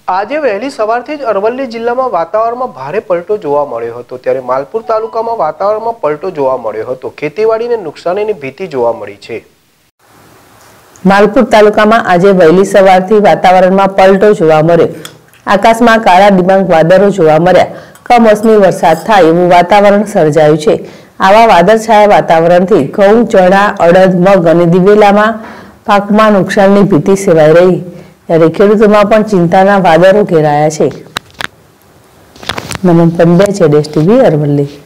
આજે વહેલી સવારથી જ અરવલ્લી જિલ્લામાં વાતાવરણમાં ભારે પલટો જોવા મળ્યો હતો। ત્યારે માલપુર તાલુકામાં વાતાવરણમાં પલટો જોવા મળ્યો હતો। ખેતીવાડીને નુકસાનીની ભીતિ જોવા મળી છે। માલપુર તાલુકામાં આજે વહેલી સવારથી વાતાવરણમાં પલટો જોવા મળ્યો। આકાશમાં કાળા ડિબાંગ વાદળો જોવા મળ્યા। કમોસમી વરસાદ થાય એવું વાતાવરણ સર્જાયું છે। આવા વાદળછાયા વાતાવરણથી ઘઉં, ચણા, અડદ, મગ અને દિવેલામાં પાકમાં નુકસાનની ભીતિ સેવાઈ રહી। ત્યારે ખેડૂતોમાં પણ ચિંતાના વાદળો ઘેરાયા છે। નમન પંડ્યા, ZSTV, અરવલ્લી।